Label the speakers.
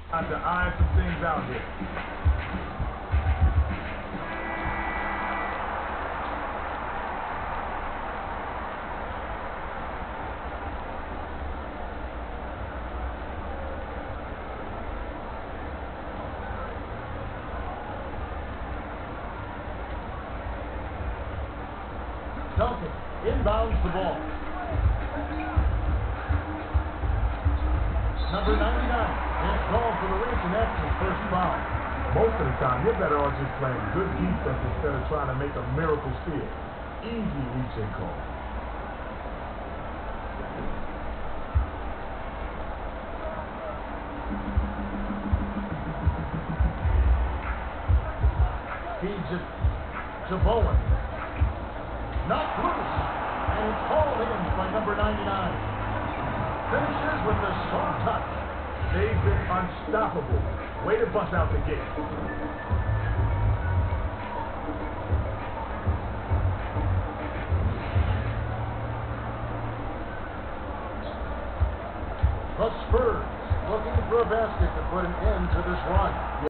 Speaker 1: Have to iron some things out here.
Speaker 2: Duncan inbounds the ball. Number 99 is called for the reach, and that's his first foul.
Speaker 1: Most of the time, you're better off just playing good defense instead of trying to make a miracle steal. Easy reach and call.
Speaker 2: Feeds it to Bowen. Knocked loose, and it's hauled in by number 99. Finishes with the strong touch.
Speaker 1: They've been unstoppable. Way to bust out the gate.
Speaker 2: The Spurs looking for a basket to put an end to this run.